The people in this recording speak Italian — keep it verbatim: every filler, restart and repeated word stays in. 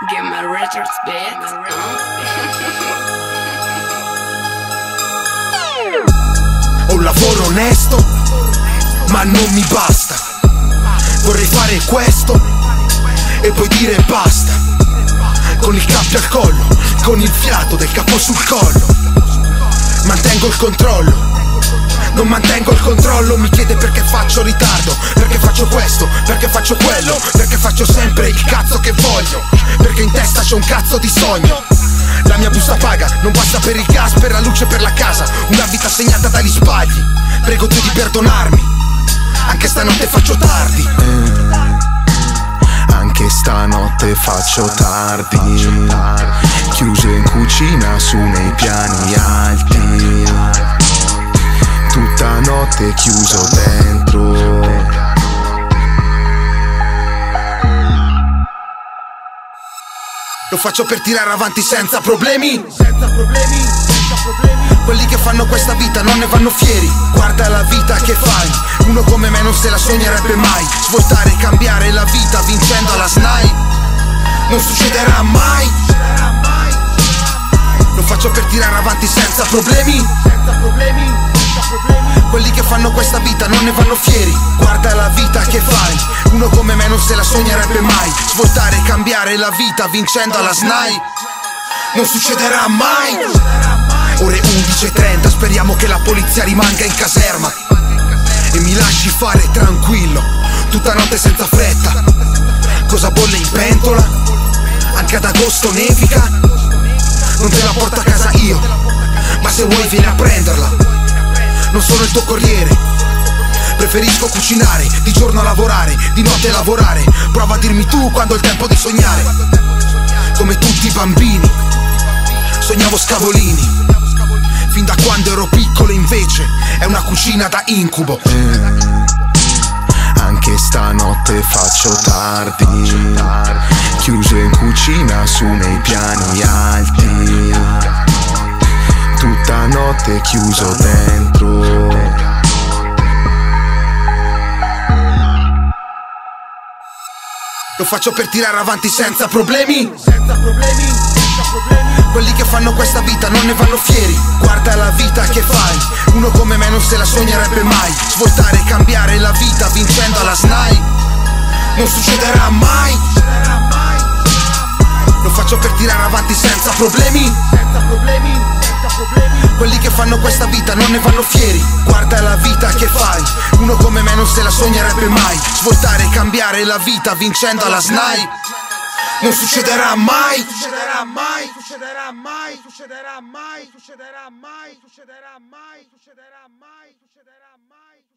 Get my records back. Ho un lavoro onesto, ma non mi basta. Vorrei fare questo e poi dire basta. Con il cappio al collo, con il fiato del capo sul collo. Mantengo il controllo, non mantengo il controllo. Mi chiede perché faccio ritardo, perché faccio questo, perché faccio quello, perché faccio sempre il cazzo che voglio, perché in testa c'è un cazzo di sogno. La mia busta paga, non basta per il gas, per la luce, per la casa. Una vita segnata dagli sbagli. Prego Dio di perdonarmi, anche stanotte faccio tardi. Anche stanotte faccio tardi. Chiuso in cucina su nei piani alti. Tutta notte chiuso dentro. Lo faccio per tirare avanti senza problemi. Senza problemi, senza problemi. Quelli che fanno questa vita non ne vanno fieri. Guarda la vita che fai, uno come me non se la sognerebbe mai. Svoltare, cambiare la vita vincendo alla S N A I non succederà mai. Lo faccio per tirare avanti senza problemi. Senza problemi, senza problemi. Quelli che fanno questa vita non ne vanno fieri. Guarda la vita che fai, uno come me non se la sognerebbe mai. Svoltare, cambiare la vita vincendo alla S N A I non succederà mai. Ore undici e trenta, speriamo che la polizia rimanga in caserma e mi lasci fare tranquillo, tutta notte senza fretta. Cosa bolle in pentola? Anche ad agosto nevica. Non te la porto a casa io, ma se vuoi vieni a prenderla. Non sono il tuo corriere, preferisco cucinare, di giorno lavorare, di notte lavorare. Prova a dirmi tu quando è il tempo di sognare. Come tutti i bambini, sognavo scavolini. Fin da quando ero piccolo invece è una cucina da incubo. eh, Anche stanotte faccio tardi. Chiuso in cucina su nei piani alti. Tutta notte chiuso dentro. Lo faccio per tirare avanti senza problemi. Senza problemi, senza problemi. Quelli che fanno questa vita non ne vanno fieri. Guarda la vita che fai, uno come me non se la sognerebbe mai. Svoltare, cambiare la vita vincendo alla S N A I non succederà mai. Lo faccio per tirare avanti senza problemi. Senza problemi, senza problemi. Quelli che fanno questa vita non ne vanno fieri. Guarda la vita che fai, uno come me non se la sognerebbe mai. Svoltare, cambiare la vita vincendo alla S N A I non succederà mai. Succederà mai, succederà mai, succederà mai, succederà mai, succederà mai, succederà mai, succederà mai.